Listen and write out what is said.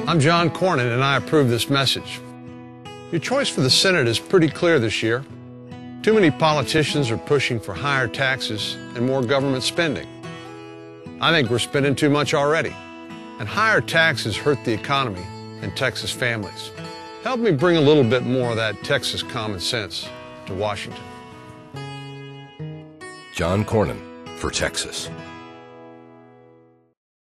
I'm John Cornyn, and I approve this message. Your choice for the Senate is pretty clear this year. Too many politicians are pushing for higher taxes and more government spending. I think we're spending too much already, and higher taxes hurt the economy and Texas families. Help me bring a little bit more of that Texas common sense to Washington. John Cornyn for Texas.